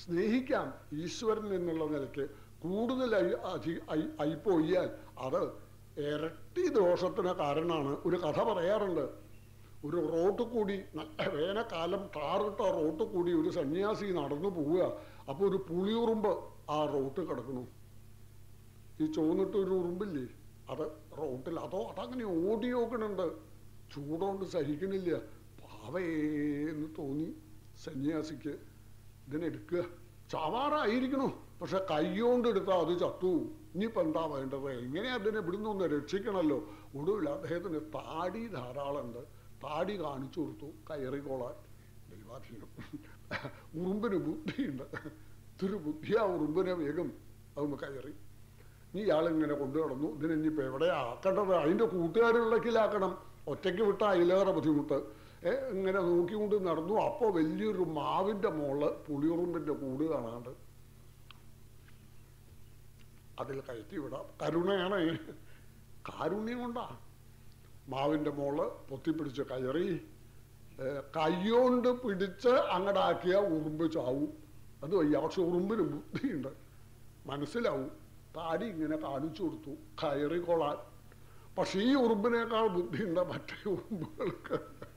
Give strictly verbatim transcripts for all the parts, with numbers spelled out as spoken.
സ്നേഹിക്കാം ഈശ്വരൻ എന്നുള്ള നിലയ്ക്ക് കൂടുതൽ ആയിപ്പോയാൽ അത് ഇരട്ടി ദോഷത്തിന് കാരണമാണ്. ഒരു കഥ പറയാറുണ്ട്. ഒരു റോട്ട് കൂടി നല്ല വേനൽക്കാലം ടാറിട്ട റോട്ട് കൂടി ഒരു സന്യാസി നടന്നു പോവുക. അപ്പോൾ ഒരു പുളിയുറുമ്പ് ആ റോട്ട് കിടക്കണു. ഈ ചോന്നിട്ടൊരു ഉറുമ്പില്ലേ അത് റോട്ടിൽ, അതോ അതങ്ങനെ ഓടി നോക്കണുണ്ട്. ചൂടോണ്ട് സഹിക്കണില്ല. പാവേന്ന് തോന്നി സന്യാസിക്ക്. ഇതിനെടുക്കുക, ചാവാറായിരിക്കണു, പക്ഷെ കൈകൊണ്ട് എടുത്താൽ അത് ചത്തു. ഇനിയിപ്പോൾ എന്താ വേണ്ടത്? എങ്ങനെ അതിനെ ഇവിടുന്ന് ഒന്ന് രക്ഷിക്കണമല്ലോ. ഒടുവിൽ അദ്ദേഹത്തിന് താടി ധാരാളമുണ്ട്. താടി കാണിച്ചു കൊടുത്തു കയറിക്കോളാൻ. ദൈവാധീനം. ഉറുമ്പിന് ബുദ്ധിയുണ്ട്. ഇത്തിരി ബുദ്ധിയാ ഉറുമ്പിനെ വേഗം അതൊന്ന് കയറി. നീ ഇയാളിങ്ങനെ കൊണ്ടു നടന്നു. ഇതിനിപ്പോൾ എവിടെയാ ആക്കേണ്ടത്? അതിൻ്റെ കൂട്ടുകാരുള്ളക്കിലാക്കണം. ഒറ്റയ്ക്ക് വിട്ട അതിലേറെ ബുദ്ധിമുട്ട്. ഇങ്ങനെ നോക്കിക്കൊണ്ട് നടന്നു. അപ്പോൾ വലിയൊരു മാവിൻ്റെ മോള് പുളിയുറുമ്പിൻ്റെ കൂട് കാണാണ്ട്. അതിൽ കയറ്റി വിടാം. കരുണയാണ്, കാരുണ്യം കൊണ്ടാ. മാവിൻ്റെ മോള് പൊത്തിപ്പിടിച്ച് കയറി കൈകൊണ്ട് പിടിച്ച് അങ്ങടാക്കിയ ഉറുമ്പ് ചാവും. അത് വയ്യ. പക്ഷെ ഉറുമ്പിന് ബുദ്ധിയുണ്ട്, മനസ്സിലാവും. താടി ഇങ്ങനെ കാണിച്ചു കൊടുത്തു കയറിക്കൊള്ളാൻ. പക്ഷെ ഈ ഉറുമ്പിനേക്കാൾ ബുദ്ധിയുണ്ട് മറ്റേ ഉറുമ്പുകൾക്ക്.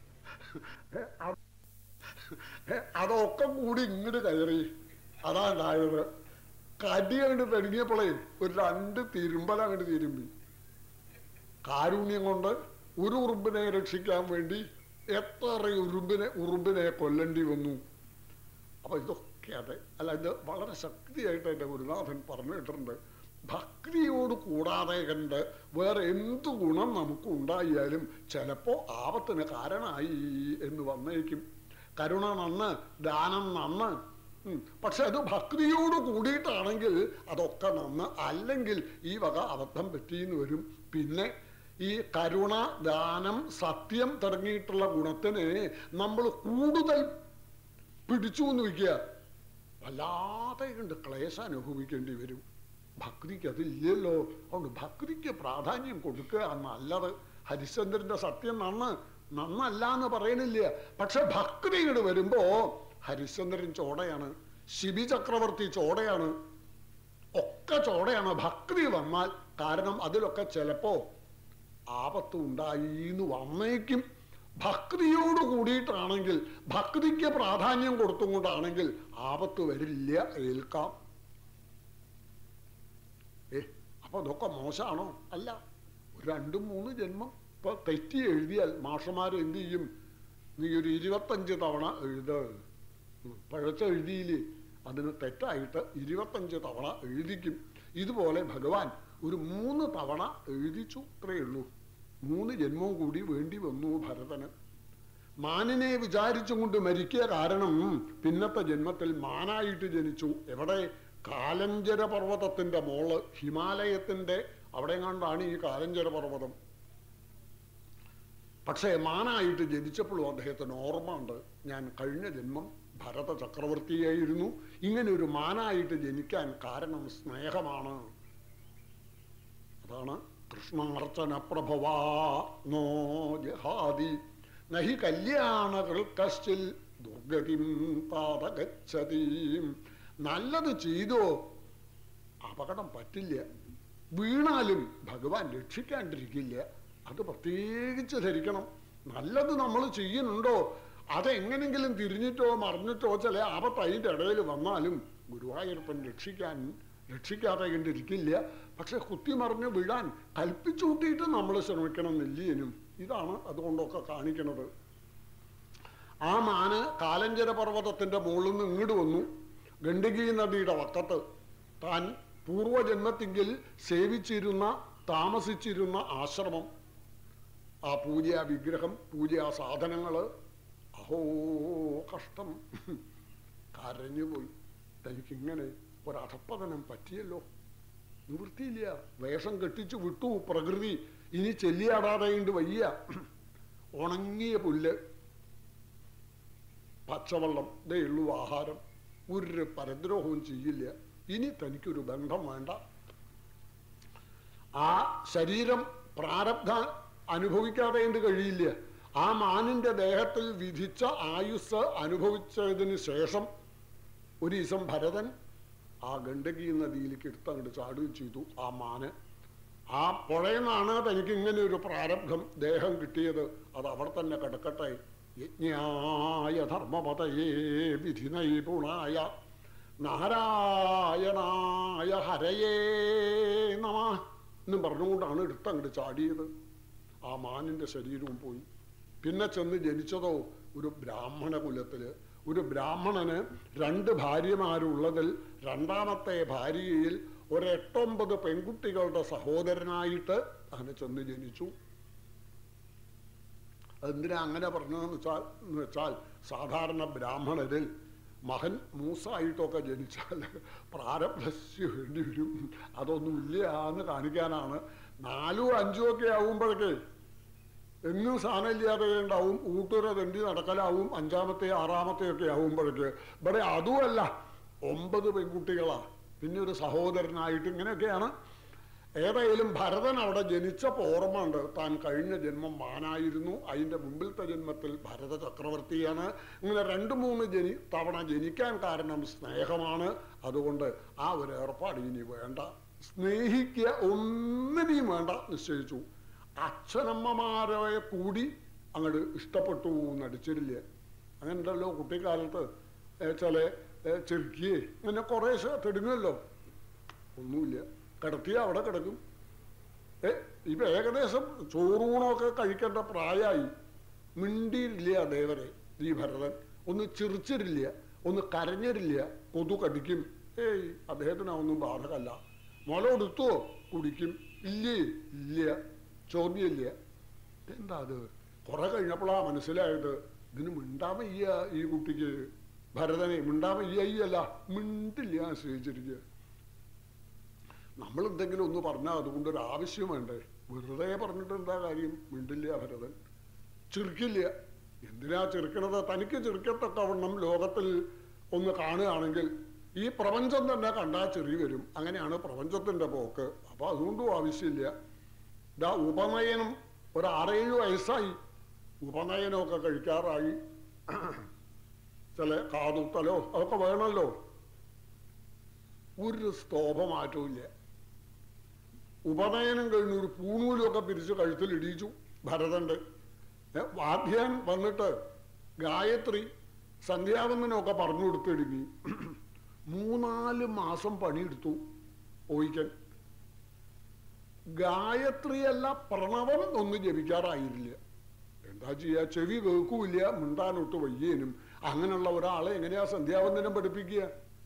അതൊക്കെ കൂടി ഇങ്ങോട്ട് കയറി. അതാ ഉണ്ടായത്. കടി അങ്ങോട്ട് തെളിഞ്ഞപ്പോളേ ഒരു രണ്ട് തിരുമ്പല അങ്ങോട്ട് തിരുമ്പി. കാരുണ്യം കൊണ്ട് ഒരു ഉറുമ്പിനെ രക്ഷിക്കാൻ വേണ്ടി എത്ര ഉറുമ്പിനെ ഉറുമ്പിനെ കൊല്ലേണ്ടി വന്നു. അപ്പൊ ഇതൊക്കെ അതെ അല്ല, ഇത് വളരെ ശക്തിയായിട്ട് എൻ്റെ ഗുരുനാഥൻ പറഞ്ഞിട്ടുണ്ട്. ഭക്തിയോട് കൂടാതെ കണ്ട് വേറെ എന്തു ഗുണം നമുക്ക് ഉണ്ടായാലും ചിലപ്പോൾ ആപത്തിന് കാരണമായി എന്ന് വന്നേക്കും. കരുണ നന്ന്, ദാനം നന്ന്. പക്ഷെ അത് ഭക്തിയോട് കൂടിയിട്ടാണെങ്കിൽ അതൊക്കെ നന്ന്. അല്ലെങ്കിൽ ഈ വക അബദ്ധം പറ്റിയെന്ന് വരും. പിന്നെ ഈ കരുണ, ദാനം, സത്യം തുടങ്ങിയിട്ടുള്ള ഗുണത്തിന് നമ്മൾ കൂടുതൽ പിടിച്ചു എന്ന് വയ്ക്കുക, വല്ലാതെ കണ്ട് ക്ലേശം അനുഭവിക്കേണ്ടി വരും. ഭക്തിക്ക് അതില്ലല്ലോ. അതുകൊണ്ട് ഭക്തിക്ക് പ്രാധാന്യം കൊടുക്കുക നല്ലത്. ഹരിശ്ചന്ദ്രന്റെ സത്യം നന്ന് നന്നല്ല എന്ന് പറയണില്ല. പക്ഷെ ഭക്തി ഇങ്ങോട്ട് വരുമ്പോ ഹരിശ്ചന്ദ്രൻ ചോടയാണ്, ശിബി ചക്രവർത്തി ചോടയാണ്, ഒക്കെ ചോടയാണ് ഭക്തി വന്നാൽ. കാരണം അതിലൊക്കെ ചിലപ്പോ ആപത്ത് ഉണ്ടായി എന്ന് വന്നേക്കും. ഭക്തിയോട് കൂടിയിട്ടാണെങ്കിൽ, ഭക്തിക്ക് പ്രാധാന്യം കൊടുത്തും കൊണ്ടാണെങ്കിൽ ആപത്ത് വരില്ല, ഏൽക്കാം. ഏ അപ്പൊ അതൊക്കെ മോശമാണോ? അല്ല. ഒരു രണ്ടും മൂന്ന് ജന്മം ഇപ്പൊ തെറ്റി എഴുതിയാൽ മാഷന്മാർ എന്ത് ചെയ്യും? നീ ഒരു ഇരുപത്തഞ്ച് തവണ എഴുത്. പഴച്ച എഴുതിയില്ലേ, അതിന് തെറ്റായിട്ട് ഇരുപത്തഞ്ച് തവണ എഴുതിക്കും. ഇതുപോലെ ഭഗവാൻ ഒരു മൂന്ന് തവണ എഴുതിച്ചു, അത്രയേ ഉള്ളൂ. മൂന്ന് ജന്മവും കൂടി വേണ്ടി വന്നു ഭരതന്. മാനിനെ വിചാരിച്ചും കൊണ്ട് മരിക്കുക. കാരണം പിന്നത്തെ ജന്മത്തിൽ മാനായിട്ട് ജനിച്ചു. എവിടെ? കാലഞ്ചര പർവ്വതത്തിന്റെ മോള്, ഹിമാലയത്തിന്റെ അവിടെ കണ്ടാണ് ഈ കാലഞ്ചര പർവ്വതം. പക്ഷേ മാനായിട്ട് ജനിച്ചപ്പോഴും അദ്ദേഹത്തിന് ഓർമ്മ ഉണ്ട്, ഞാൻ കഴിഞ്ഞ ജന്മം ഭരത ചക്രവർത്തിയായിരുന്നു. ഇങ്ങനെ ഒരു മാനായിട്ട് ജനിക്കാൻ കാരണം സ്നേഹമാണ്. അതാണ് കൃഷ്ണാർച്ചന പ്രഭവാ നോ ജഹാദി നഹി കല്യാണകൾ കശ്ചിൽ ദുർഗതിം താതഗച്ഛതീം. നല്ലത് ചെയ്തോ അപകടം പറ്റില്ല, വീണാലും ഭഗവാൻ രക്ഷിക്കാണ്ടിരിക്കില്ല. അത് പ്രത്യേകിച്ച് ധരിക്കണം. നല്ലത് നമ്മൾ ചെയ്യുന്നുണ്ടോ, അതെങ്ങനെങ്കിലും തിരിഞ്ഞിട്ടോ മറിഞ്ഞിട്ടോ ചില ആപത്ത് അതിൻ്റെ ഇടയിൽ വന്നാലും ഗുരുവായൂരപ്പൻ രക്ഷിക്കാൻ രക്ഷിക്കാതെ കണ്ടിരിക്കില്ല. പക്ഷെ കുത്തിമറിഞ്ഞ് വീഴാൻ കൽപ്പിച്ചൂട്ടിയിട്ട് നമ്മൾ ശ്രമിക്കണം നെല്ലിയനും. ഇതാണ് അതുകൊണ്ടൊക്കെ കാണിക്കുന്നത്. ആ മാന് കാലഞ്ചര പർവ്വതത്തിന്റെ മുകളിൽ നിന്ന് ഇങ്ങോട്ട് വന്നു. ഗണ്ഡകി നദിയുടെ വക്കത്ത് താൻ പൂർവജന്മത്തിങ്കിൽ സേവിച്ചിരുന്ന താമസിച്ചിരുന്ന ആശ്രമം, ആ പൂജ വിഗ്രഹം, പൂജ സാധനങ്ങള്, അഹോ കഷ്ടം, കരഞ്ഞുപോയി. തനിക്കിങ്ങനെ ഒരധപ്പതനം പറ്റിയല്ലോ, നിവൃത്തിയില്ല. വേഷം കെട്ടിച്ചു വിട്ടു പ്രകൃതി, ഇനി ചെല്ലിയാടാതെയുണ്ട് വയ്യ. ഉണങ്ങിയ പുല്ല്, പച്ചവെള്ളം, ഇതേ ഉള്ളൂ ആഹാരം. ഒരു പരദ്രോഹവും ചെയ്യില്ല. ഇനി തനിക്കൊരു ബന്ധം വേണ്ട. ആ ശരീരം പ്രാരബ്ധ അനുഭവിക്കാതെ എന്ത് കഴിയില്ല. ആ മാനിന്റെ ദേഹത്തിൽ വിധിച്ച ആയുസ് അനുഭവിച്ചതിന് ശേഷം ഒരു ദിവസം ഭരതൻ ആ ഗണ്ഡകി നദിയിലേക്ക് എടുത്തങ്ങോട്ട് ചാടുകയും ചെയ്തു. ആ മാന് ആ പുഴയെന്നാണ് തനിക്ക് ഇങ്ങനെ ഒരു പ്രാരബ്ധം ദേഹം കിട്ടിയത്. അത് അവിടെ തന്നെ കിടക്കട്ടെ. യജ്ഞായ ധർമ്മപതയേ വിധി നൈപുണായ നാരായണായ ഹരയേ നമ എന്നും പറഞ്ഞുകൊണ്ടാണ് എടുത്തങ്ങോട്ട് ചാടിയത്. ആ മാനിൻ്റെ ശരീരവും പോയി. പിന്നെ ചെന്ന് ജനിച്ചതോ ഒരു ബ്രാഹ്മണ കുലത്തില്. ഒരു ബ്രാഹ്മണന് രണ്ട് ഭാര്യമാരുള്ളതിൽ രണ്ടാമത്തെ ഭാര്യയിൽ ഒരു എട്ടൊമ്പത് പെൺകുട്ടികളുടെ സഹോദരനായിട്ട് അങ്ങനെ ചെന്ന് ജനിച്ചു. അതെന്തിനാ അങ്ങനെ പറഞ്ഞതെന്ന് വെച്ചാൽ എന്ന് വെച്ചാൽ സാധാരണ ബ്രാഹ്മണരിൽ മകൻ മൂസായിട്ടൊക്കെ ജനിച്ചാൽ പ്രാരബ്ധസ്യ വേണ്ടി വരും. അതൊന്നും ഇല്ല എന്ന് കാണിക്കാനാണ്. നാലും അഞ്ചും ഒക്കെ ആവുമ്പോഴേക്ക് എങ്ങും സാധനമില്ലാതെ ഉണ്ടാവും. ഊട്ടുര തെണ്ടി നടക്കലാവും. അഞ്ചാമത്തെ ആറാമത്തെ ഒക്കെ ആവുമ്പോഴേക്ക് ഇവിടെ അതുമല്ല, ഒമ്പത് പെൺകുട്ടികളാ, പിന്നെ ഒരു സഹോദരനായിട്ട് ഇങ്ങനെയൊക്കെയാണ്. ഏതായാലും ഭരതൻ അവിടെ ജനിച്ചപ്പോൾ ഓർമ്മ ഉണ്ട്, താൻ കഴിഞ്ഞ ജന്മം മാനായിരുന്നു, അതിൻ്റെ മുമ്പിലത്തെ ജന്മത്തിൽ ഭരത ചക്രവർത്തിയാണ്. ഇങ്ങനെ രണ്ട് മൂന്ന് ജനി തവണ ജനിക്കാൻ കാരണം സ്നേഹമാണ്. അതുകൊണ്ട് ആ ഒരു ഏർപ്പാട് ഇനി വേണ്ട, സ്നേഹിക്കുക ഒന്നിനെയും വേണ്ട നിശ്ചയിച്ചു. അച്ഛനമ്മമാരെ കൂടി അങ്ങോട്ട് ഇഷ്ടപ്പെട്ടു നടിച്ചിട്ടില്ല. അങ്ങനെ ഉണ്ടല്ലോ കുട്ടിക്കാലത്ത് ചില ചെറുക്കിയെ ഇങ്ങനെ കുറേശ്ശെ തെടുങ്ങല്ലോ. ഒന്നുമില്ല, കിടത്തിയ അവിടെ കിടക്കും. ഏ ഇപ്പം ഏകദേശം ചോറൂണൊക്കെ കഴിക്കേണ്ട പ്രായമായി. മിണ്ടിയില്ല ദേവരെ ഈ ഭരതൻ. ഒന്ന് ചിരിച്ചിരില്ല, ഒന്ന് കരഞ്ഞിരില്ല. കൊതു കടിക്കും. ഏയ് അദ്ദേഹത്തിനൊന്നും ബാധകമല്ല. മുല കൊടുത്തുവോ? കുടിക്കും. ഇല്ലേ? ഇല്ല. ചോദ്യമില്ല. എന്താ അത്? കുറെ കഴിഞ്ഞപ്പോഴാ മനസ്സിലായത് ഇതിന് മിണ്ടാൻ വയ്യ ഈ കുട്ടിക്ക്. ഭരതനെ മിണ്ടാൻ വയ്യല്ല, മിണ്ടില്ല ആശ്രയിച്ചിരിക്കുക. നമ്മൾ എന്തെങ്കിലും ഒന്ന് പറഞ്ഞാൽ അതുകൊണ്ടൊരു ആവശ്യം വേണ്ടേ? വെറുതെ പറഞ്ഞിട്ട് എന്താ കാര്യം? മിണ്ടില്ല ഭരതൻ, ചിരിക്കില്ല. എന്തിനാ ചിരിക്കണത്? തനിക്ക് ചിരിക്കത്തക്കവണ്ണം ലോകത്തിൽ ഒന്ന് കാണുകയാണെങ്കിൽ ഈ പ്രപഞ്ചം തന്നെ കണ്ടാൽ ചെറിയ വരും. അങ്ങനെയാണ് പ്രപഞ്ചത്തിൻ്റെ പോക്ക്. അപ്പം അതുകൊണ്ടും ആവശ്യമില്ല. ഇതാ ഉപനയനം ഒരു ആറേഴ് വയസ്സായി. ഉപനയനമൊക്കെ കഴിക്കാറായി. ചില കാതുത്തലോ അതൊക്കെ വേണമല്ലോ. ഒരു സ്തോഭമാറ്റവും ഇല്ല. ഉപനയനം കഴിഞ്ഞ് ഒരു പൂണൂലൊക്കെ പിരിച്ച് കഴുത്തിൽ ഇടിച്ചു ഭരതൻ്റെ. വാദ്യാൻ വന്നിട്ട് ഗായത്രി സന്ധ്യാവന്ദനമൊക്കെ പറഞ്ഞു കൊടുത്തിടുങ്ങി. മൂന്നാല് മാസം പണിയെടുത്തു ഓയിക്കൻ. ഗായത്രിയല്ല, പ്രണവം ഒന്നും ജപിക്കാറായില്ല. എന്താ ചെയ്യുക? ചെവി കേൾക്കൂല, മിണ്ടാനൊട്ട് വയ്യേനും. അങ്ങനെയുള്ള ഒരാളെ എങ്ങനെയാ സന്ധ്യാവന്ദനം പഠിപ്പിക്കുക?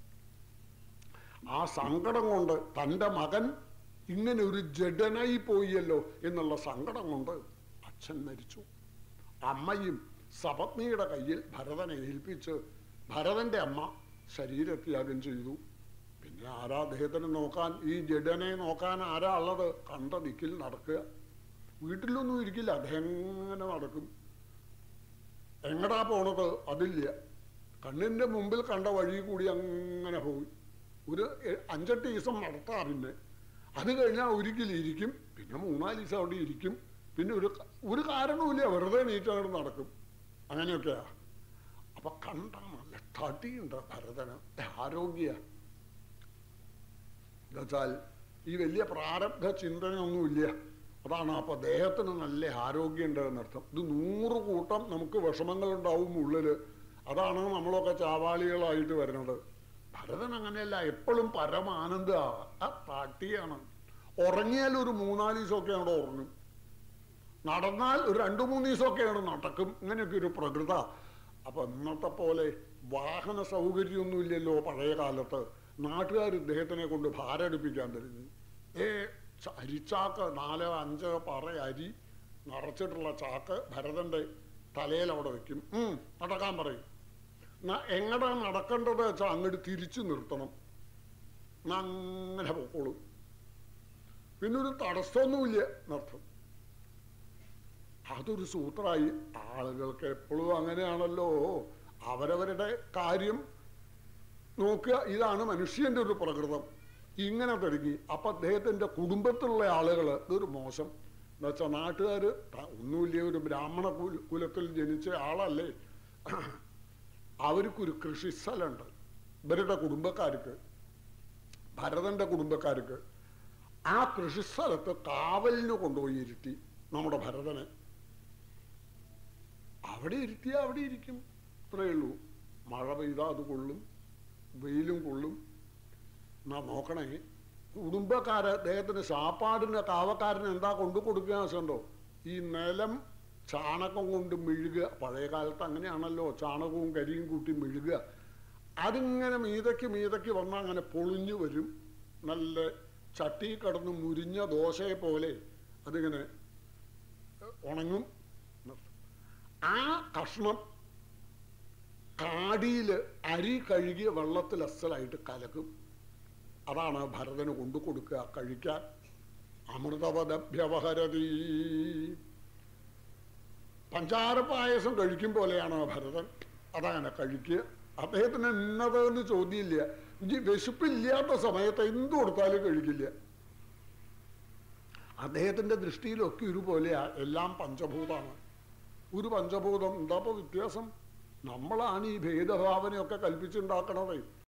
ആ സങ്കടം കൊണ്ട് തൻ്റെ മകൻ ഇങ്ങനെ ഒരു ജഡനായി പോയല്ലോ എന്നുള്ള സങ്കടം കൊണ്ട് അച്ഛൻ മരിച്ചു. അമ്മയും സപത്നിയുടെ കയ്യിൽ ഭരതനെ ഏൽപ്പിച്ച് ഭരതൻ്റെ അമ്മ ശരീരത്യാഗം ചെയ്തു. പിന്നെ ആരാ അദ്ദേഹത്തിന് നോക്കാൻ? ഈ ജഡനെ നോക്കാൻ ആരാ ഉള്ളത്? കണ്ട ദിക്കിൽ നടക്കുക. വീട്ടിലൊന്നും ഇരിക്കില്ല, അദ്ദേഹം എങ്ങനെ നടക്കും. എങ്ങടാ പോണത്? അതില്ല. കണ്ണിൻ്റെ മുമ്പിൽ കണ്ട വഴി കൂടി അങ്ങനെ പോയി. ഒരു അഞ്ചെട്ട് ദിവസം നടത്താം. പിന്നെ അത് കഴിഞ്ഞാൽ ഒരിക്കലിരിക്കും. പിന്നെ മൂന്നാല് ദിവസം അവിടെ ഇരിക്കും. പിന്നെ ഒരു ഒരു കാരണവുമില്ല, വെറുതെ നീറ്റങ്ങോട്ട് നടക്കും. അങ്ങനെയൊക്കെയാ. അപ്പൊ കണ്ട നല്ല തടിയുണ്ട് ഭരതന്, ആരോഗ്യ. എന്നുവെച്ചാൽ ഈ വലിയ പ്രാരബ്ധ ചിന്തനയൊന്നുമില്ല. അതാണ്. അപ്പൊ ദേഹത്തിന് നല്ല ആരോഗ്യമുണ്ട് എന്നർത്ഥം. ഇത് നൂറ് കൂട്ടം നമുക്ക് വിഷമങ്ങളുണ്ടാവും ഉള്ളില്. അതാണ് നമ്മളൊക്കെ ചാവാളികളായിട്ട് വരുന്നത്. ഭരതൻ അങ്ങനെയല്ല, എപ്പോഴും പരമാനന്ദ. ആ തട്ടിയാണ്. ഉറങ്ങിയാൽ ഒരു മൂന്നാല് ദിവസമൊക്കെ അവിടെ ഉറങ്ങും. നടന്നാൽ ഒരു രണ്ടു മൂന്ന് ദിവസമൊക്കെയാണ് നടക്കും. ഇങ്ങനെയൊക്കെ ഒരു പ്രകൃത. അപ്പൊ ഇന്നത്തെ പോലെ വാഹന സൗകര്യമൊന്നുമില്ലല്ലോ പഴയ കാലത്ത്. നാട്ടുകാർ ഇദ്ദേഹത്തിനെ കൊണ്ട് ഭാരടിപ്പിക്കാൻ തരുന്നു. ഏ അരിച്ചാക്ക് നാല് അഞ്ച് പറ അരി നിറച്ചിട്ടുള്ള ചാക്ക് ഭരതന്റെ തലയിൽ അവിടെ വെക്കും. ഉം നടക്കാൻ പറയും. എങ്ങടാ നടക്കേണ്ടത് വെച്ചാൽ അങ്ങോട്ട് തിരിച്ചു നിർത്തണം. അങ്ങനെ പൊക്കോളും. പിന്നെ ഒരു തടസ്സമൊന്നുമില്ല എന്നർത്ഥം. അതൊരു സൂത്രമായി. ആളുകൾക്ക് എപ്പോഴും അങ്ങനെയാണല്ലോ, അവരവരുടെ കാര്യം നോക്കുക. ഇതാണ് മനുഷ്യന്റെ ഒരു പ്രകൃതം. ഇങ്ങനെ തുടങ്ങി. അപ്പൊ അദ്ദേഹത്തിന്റെ കുടുംബത്തിലുള്ള ആളുകൾ ഇതൊരു മോശം എന്ന് വെച്ചാൽ നാട്ടുകാർ ഒന്നുമില്ല, ഒരു ബ്രാഹ്മണ കുലത്തിൽ ജനിച്ച ആളല്ലേ, അവർക്കൊരു കൃഷിസ്ഥലമുണ്ട്. ഇവരുടെ കുടുംബക്കാർക്ക്, ഭരതന്റെ കുടുംബക്കാർക്ക് ആ കൃഷിസ്ഥലത്ത് കാവലിന് കൊണ്ടുപോയി ഇരുത്തി നമ്മുടെ ഭരതനെ. അവിടെ ഇരുത്തിയാൽ അവിടെ ഇരിക്കും, ഇത്രയേ ഉള്ളൂ. മഴ പെയ്താൽ അത് കൊള്ളും, വെയിലും കൊള്ളും. എന്നാ നോക്കണേ, കുടുംബക്കാര് അദ്ദേഹത്തിന് ശാപ്പാടിന് കാവക്കാരന് എന്താ കൊണ്ടു കൊടുക്കുക വെച്ചുണ്ടോ? ഈ നിലം ചാണകം കൊണ്ട് മെഴുകുക. പഴയ കാലത്ത് അങ്ങനെയാണല്ലോ, ചാണകവും കരിയും കൂട്ടി മെഴുകുക. അതിങ്ങനെ മീതയ്ക്ക് മീതയ്ക്ക് വന്നാൽ അങ്ങനെ പൊളിഞ്ഞു വരും. നല്ല ചട്ടി കടന്ന് മുരിഞ്ഞ ദോശയെ പോലെ അതിങ്ങനെ ഉണങ്ങും. ആ കഷ്ണം കാടിയിൽ അരി കഴുകിയ വെള്ളത്തിൽ അസലായിട്ട് കലക്കും. അതാണ് ഭരതന് കൊണ്ടു കൊടുക്കുക കഴിക്കാൻ. അമൃതവദഭ്യവഹരതി. പഞ്ചാര പായസം കഴിക്കും പോലെയാണ് ഭരതൻ. അതങ്ങനെ കഴിക്കുക. അദ്ദേഹത്തിന് ഇന്നതെന്ന് ചോദ്യമില്ല. വിശപ്പില്ലാത്ത സമയത്ത് എന്തു കൊടുത്താലും കഴിക്കില്ല. അദ്ദേഹത്തിന്റെ ദൃഷ്ടിയിലൊക്കെ ഒരുപോലെയാ, എല്ലാം പഞ്ചഭൂതമാണ്. ഒരു പഞ്ചഭൂതം എന്താ ഇപ്പൊ വ്യത്യാസം? നമ്മളാണ് ഈ ഭേദഭാവനയൊക്കെ കൽപ്പിച്ചുണ്ടാക്കണത്.